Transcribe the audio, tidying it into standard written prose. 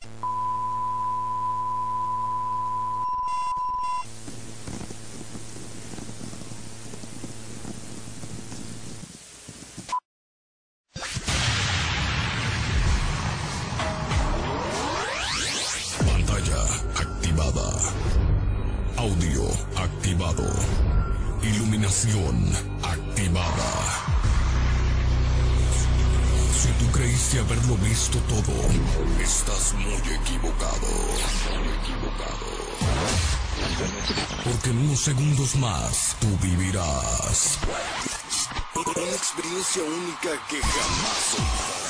Pantalla activada. Audio activado. Iluminación activada. Si tú creíste haberlo visto todo, estás muy equivocado. Porque en unos segundos más, tú vivirás una experiencia única que jamás olvidarás.